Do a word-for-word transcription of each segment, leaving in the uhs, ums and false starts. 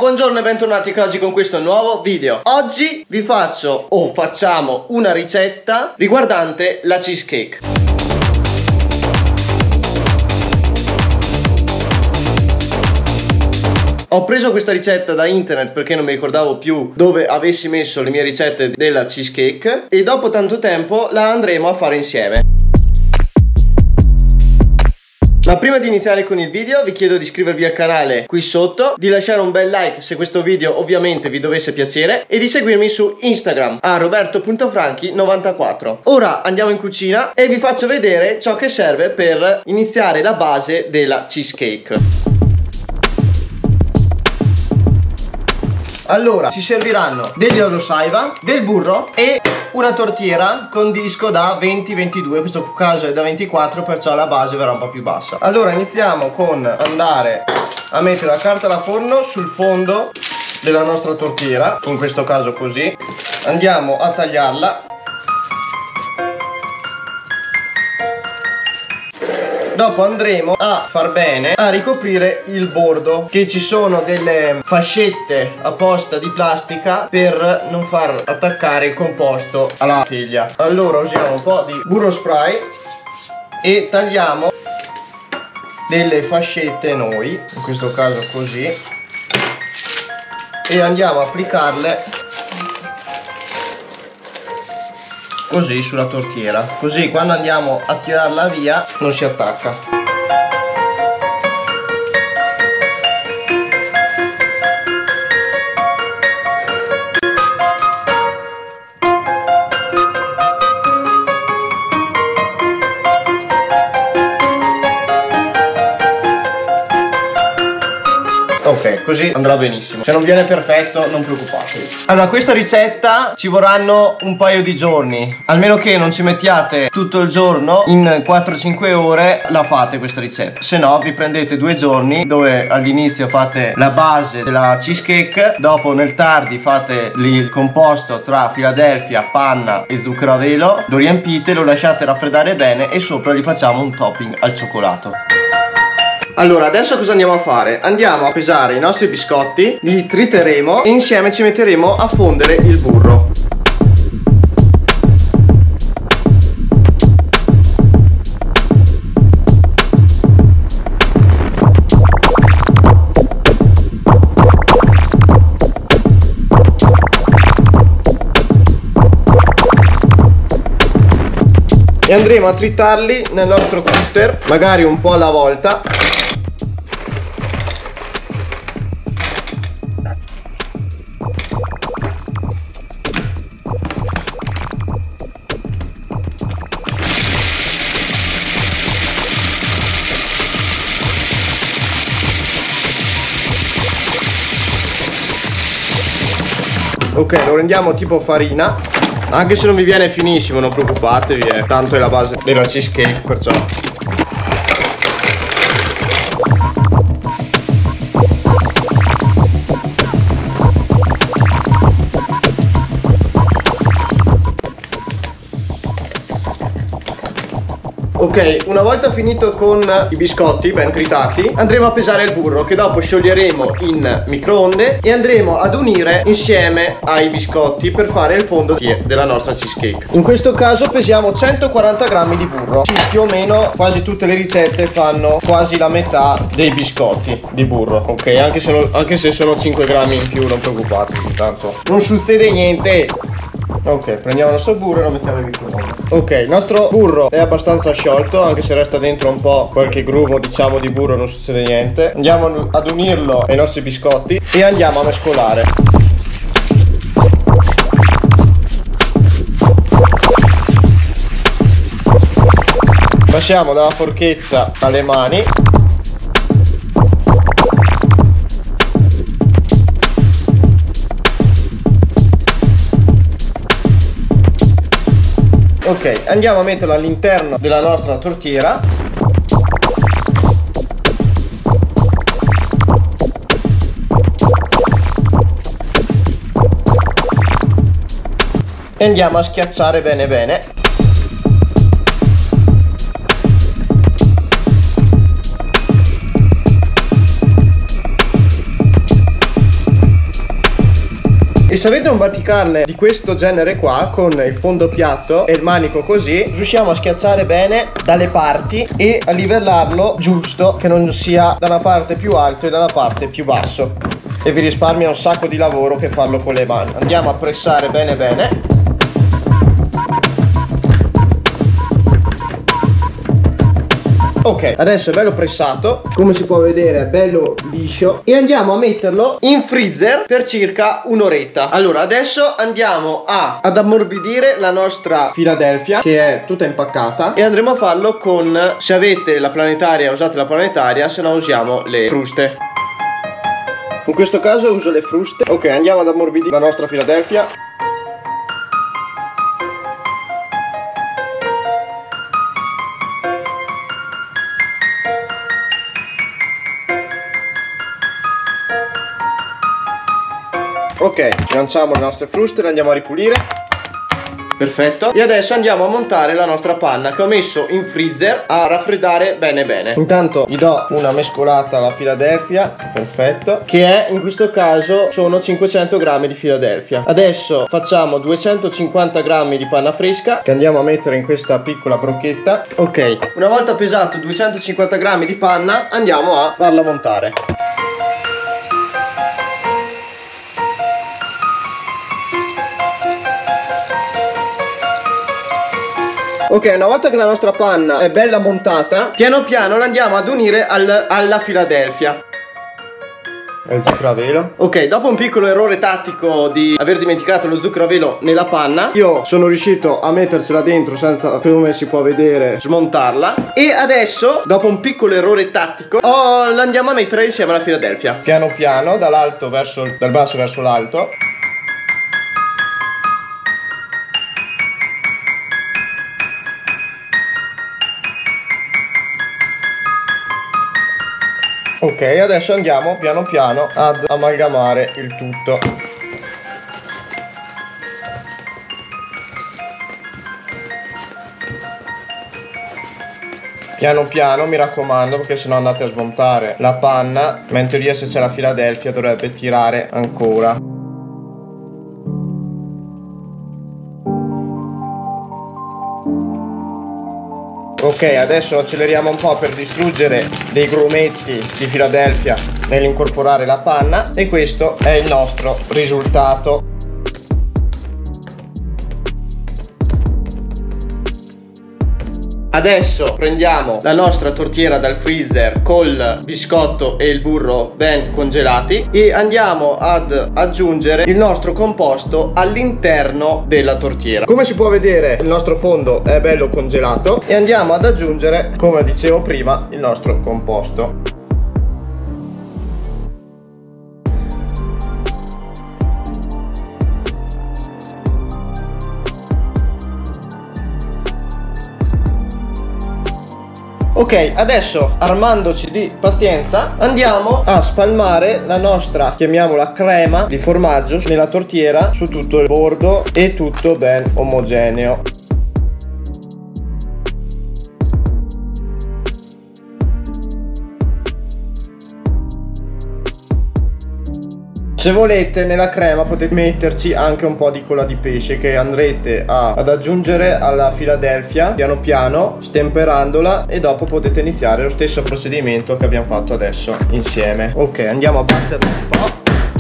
buongiorno e bentornati oggi con questo nuovo video. Oggi vi faccio o facciamo una ricetta riguardante la cheesecake. Ho preso questa ricetta da internet perché non mi ricordavo più dove avessi messo le mie ricette della cheesecake e dopo tanto tempo la andremo a fare insieme. Ma prima di iniziare con il video vi chiedo di iscrivervi al canale qui sotto, di lasciare un bel like se questo video ovviamente vi dovesse piacere e di seguirmi su Instagram a roberto punto franchi novantaquattro. Ora andiamo in cucina e vi faccio vedere ciò che serve per iniziare la base della cheesecake. Allora, ci serviranno degli Eurosaiba, del burro e una tortiera con disco da venti ventidue, in questo caso è da ventiquattro, perciò la base verrà un po' più bassa. Allora iniziamo con andare a mettere la carta da forno sul fondo della nostra tortiera, in questo caso così. Andiamo a tagliarla. Dopo andremo a far bene a ricoprire il bordo, che ci sono delle fascette apposta di plastica per non far attaccare il composto alla teglia. Allora usiamo un po' di burro spray e tagliamo delle fascette noi, in questo caso così, e andiamo a applicarle così sulla tortiera, così quando andiamo a tirarla via non si attacca. Ok, così andrà benissimo. Se non viene perfetto non preoccupatevi. Allora, questa ricetta ci vorranno un paio di giorni, almeno che non ci mettiate tutto il giorno, in quattro cinque ore la fate questa ricetta. Se no vi prendete due giorni dove all'inizio fate la base della cheesecake, dopo nel tardi fate il composto tra Philadelphia, panna e zucchero a velo, lo riempite, lo lasciate raffreddare bene e sopra gli facciamo un topping al cioccolato. Allora, adesso cosa andiamo a fare? Andiamo a pesare i nostri biscotti, li triteremo e insieme ci metteremo a fondere il burro. E andremo a tritarli nel nostro cutter, magari un po' alla volta. Ok, lo rendiamo tipo farina, anche se non vi viene finissimo non preoccupatevi, eh. Tanto è la base della cheesecake, perciò. Ok, una volta finito con i biscotti ben tritati, andremo a pesare il burro, che dopo scioglieremo in microonde e andremo ad unire insieme ai biscotti per fare il fondo della nostra cheesecake. In questo caso pesiamo centoquaranta grammi di burro. Sì, più o meno quasi tutte le ricette fanno quasi la metà dei biscotti di burro. Ok, anche se, non, anche se sono cinque grammi in più non preoccupatevi, tanto non succede niente. Ok, prendiamo il nostro burro e lo mettiamo in microonde. Ok, il nostro burro è abbastanza sciolto, anche se resta dentro un po' qualche grumo, diciamo, di burro, non succede niente. Andiamo ad unirlo ai nostri biscotti e andiamo a mescolare. Passiamo dalla forchetta alle mani. Ok, andiamo a metterlo all'interno della nostra tortiera. E andiamo a schiacciare bene bene. E se avete un batticarne di questo genere qua, con il fondo piatto e il manico così, riusciamo a schiacciare bene dalle parti e a livellarlo giusto, che non sia da una parte più alto e da una parte più basso, e vi risparmia un sacco di lavoro che farlo con le mani. Andiamo a pressare bene bene. Ok, adesso è bello pressato, come si può vedere è bello liscio, e andiamo a metterlo in freezer per circa un'oretta. Allora adesso andiamo a, ad ammorbidire la nostra Philadelphia, che è tutta impaccata, e andremo a farlo con, se avete la planetaria usate la planetaria, se no usiamo le fruste. In questo caso uso le fruste. Ok, andiamo ad ammorbidire la nostra Philadelphia. Ok, ci lanciamo le nostre fruste, le andiamo a ripulire. Perfetto. E adesso andiamo a montare la nostra panna, che ho messo in freezer a raffreddare bene bene. Intanto gli do una mescolata alla Philadelphia. Perfetto. Che è, in questo caso, sono cinquecento grammi di Philadelphia. Adesso facciamo duecentocinquanta grammi di panna fresca, che andiamo a mettere in questa piccola brocchetta. Ok, una volta pesato duecentocinquanta grammi di panna, andiamo a farla montare. Ok, una volta che la nostra panna è bella montata, piano piano la andiamo ad unire al, alla Philadelphia. E il zucchero a velo. Ok, dopo un piccolo errore tattico di aver dimenticato lo zucchero a velo nella panna, io sono riuscito a mettercela dentro senza, come si può vedere, smontarla. E adesso, dopo un piccolo errore tattico, oh, la andiamo a mettere insieme alla Philadelphia. Piano piano, dall'alto verso, dal basso verso l'alto. Ok, adesso andiamo piano piano ad amalgamare il tutto. Piano piano, mi raccomando, perché sennò andate a smontare la panna, ma in teoria se c'è la Philadelphia dovrebbe tirare ancora. Ok, adesso acceleriamo un po' per distruggere dei grumetti di Philadelphia nell'incorporare la panna, e questo è il nostro risultato. Adesso prendiamo la nostra tortiera dal freezer col biscotto e il burro ben congelati e andiamo ad aggiungere il nostro composto all'interno della tortiera. Come si può vedere, il nostro fondo è bello congelato e andiamo ad aggiungere, come dicevo prima, il nostro composto. Ok, adesso armandoci di pazienza andiamo a spalmare la nostra, chiamiamola crema di formaggio, nella tortiera su tutto il bordo e tutto ben omogeneo. Se volete, nella crema potete metterci anche un po' di cola di pesce che andrete a, ad aggiungere alla Philadelphia piano piano, stemperandola, e dopo potete iniziare lo stesso procedimento che abbiamo fatto adesso insieme. Ok, andiamo a batterla un po'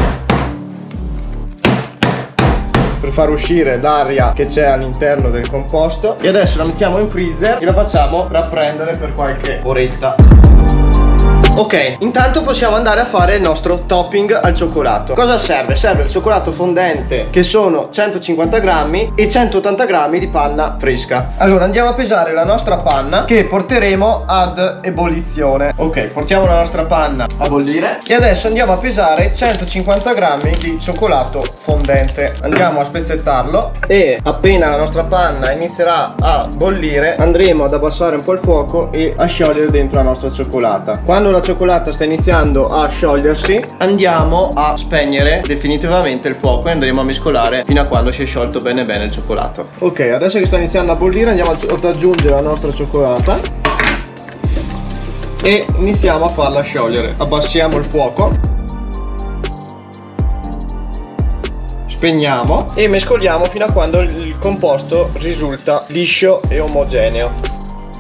per far uscire l'aria che c'è all'interno del composto, e adesso la mettiamo in freezer e la facciamo rapprendere per qualche oretta. Ok, intanto possiamo andare a fare il nostro topping al cioccolato. Cosa serve? Serve il cioccolato fondente, che sono centocinquanta grammi, e centottanta grammi di panna fresca. Allora andiamo a pesare la nostra panna, che porteremo ad ebollizione. Ok, portiamo la nostra panna a bollire e adesso andiamo a pesare centocinquanta grammi di cioccolato fondente. Andiamo a spezzettarlo e appena la nostra panna inizierà a bollire andremo ad abbassare un po' il fuoco e a sciogliere dentro la nostra cioccolata. Quando la cioccolata sta iniziando a sciogliersi andiamo a spegnere definitivamente il fuoco e andremo a mescolare fino a quando si è sciolto bene bene il cioccolato. Ok, adesso che sta iniziando a bollire andiamo ad aggiungere la nostra cioccolata e iniziamo a farla sciogliere. Abbassiamo il fuoco, spegniamo e mescoliamo fino a quando il composto risulta liscio e omogeneo.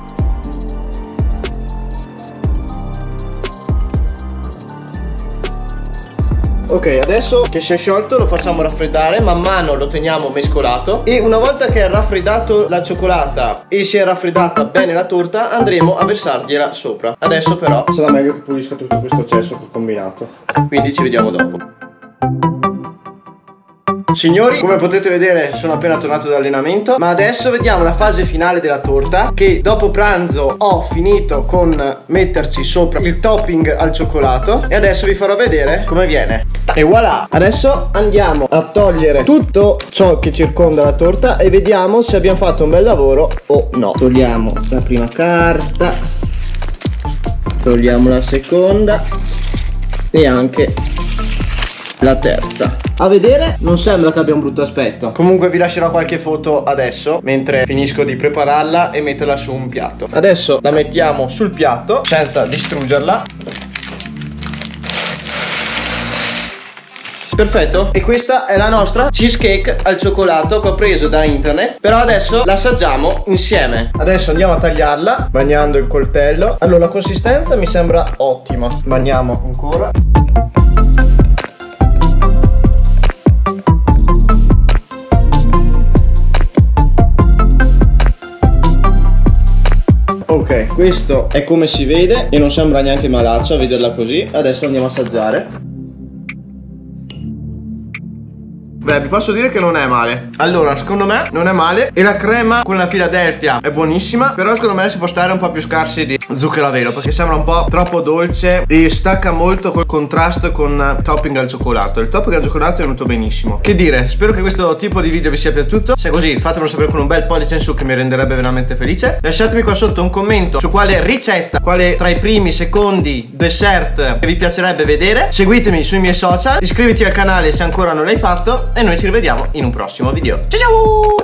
Ok, adesso che si è sciolto lo facciamo raffreddare, man mano lo teniamo mescolato e una volta che è raffreddato la cioccolata e si è raffreddata bene la torta andremo a versargliela sopra. Adesso però sarà meglio che pulisca tutto questo eccesso che ho combinato, quindi ci vediamo dopo. Signori, come potete vedere sono appena tornato dall'allenamento, ma adesso vediamo la fase finale della torta, che dopo pranzo ho finito con metterci sopra il topping al cioccolato e adesso vi farò vedere come viene. E voilà! Adesso andiamo a togliere tutto ciò che circonda la torta e vediamo se abbiamo fatto un bel lavoro o no. Togliamo la prima carta, togliamo la seconda e anche la terza. A vedere non sembra che abbia un brutto aspetto. Comunque vi lascerò qualche foto adesso mentre finisco di prepararla e metterla su un piatto. Adesso la mettiamo sul piatto senza distruggerla. Perfetto. E questa è la nostra cheesecake al cioccolato che ho preso da internet. Però adesso la assaggiamo insieme. Adesso andiamo a tagliarla bagnando il coltello. Allora la consistenza mi sembra ottima. Bagniamo ancora. Ok, questo è come si vede e non sembra neanche malaccio a vederla così. Adesso andiamo a assaggiare. Beh, vi posso dire che non è male. Allora, secondo me non è male. E la crema con la Philadelphia è buonissima. Però secondo me si può stare un po' più scarsi di zucchero a velo, perché sembra un po' troppo dolce e stacca molto col contrasto con topping al cioccolato. Il topping al cioccolato è venuto benissimo. Che dire, spero che questo tipo di video vi sia piaciuto. Se è così fatemelo sapere con un bel pollice in su che mi renderebbe veramente felice. Lasciatemi qua sotto un commento su quale ricetta, quale tra i primi, secondi dessert che vi piacerebbe vedere. Seguitemi sui miei social, iscriviti al canale se ancora non l'hai fatto e noi ci rivediamo in un prossimo video. Ciao ciao!